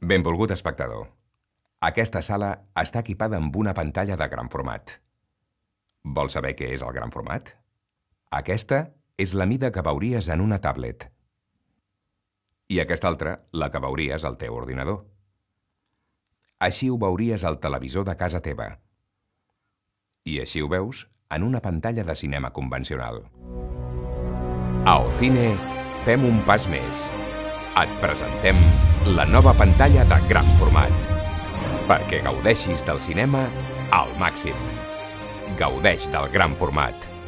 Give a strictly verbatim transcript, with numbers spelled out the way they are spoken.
Benvolgut espectador. Aquesta sala està equipada amb una pantalla de gran format. Vols saber què és el gran format? Aquesta és la mida que veuries en una tablet. I aquesta altra, la que veuries al teu ordinador. Així ho veuries al televisor de casa teva. I així ho veus en una pantalla de cinema convencional. A Ocine fem un pas més. Et presentem la nova pantalla de gran format. Perquè gaudeixis del cinema al màxim. Gaudeix del gran format.